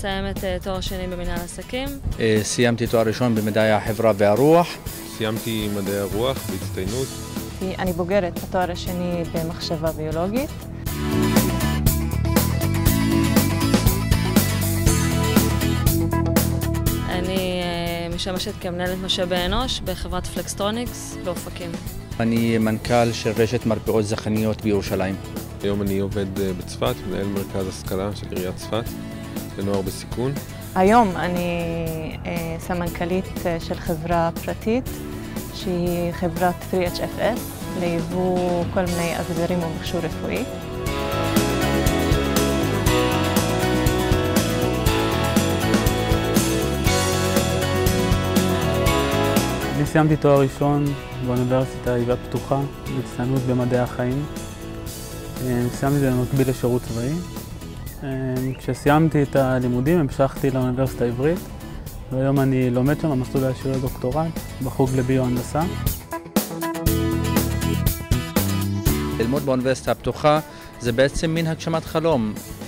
מסיימת תואר שני במנהל עסקים. סיימתי תואר ראשון במדעי החברה והרוח. סיימתי מדעי הרוח בהצטיינות. אני בוגרת התואר השני במחשבה ביולוגית. אני משמשת כמנהלת משאבי אנוש בחברת פלקסטרוניקס באופקים. אני מנכ"ל של רשת מרפאות זכניות בירושלים. היום אני עובד בצפת, מנהל מרכז השכלה של עיריית צפת, לנוער בסיכון. היום אני סמנכ"לית של חברה פרטית, שהיא חברת 3HFS, ליבוא כל מיני אביזרים ומכשור רפואי. אני סיימתי תואר ראשון באוניברסיטה העברית פתוחה, בהצטיינות במדעי החיים. סיימתי את זה במקביל לשירות צבאי. כשסיימתי את הלימודים המשכתי לאוניברסיטה העברית, והיום אני לומד שם במסלול העשירי דוקטורט בחוג לביו-הנדסה. ללמוד באוניברסיטה הפתוחה זה בעצם מין הגשמת חלום.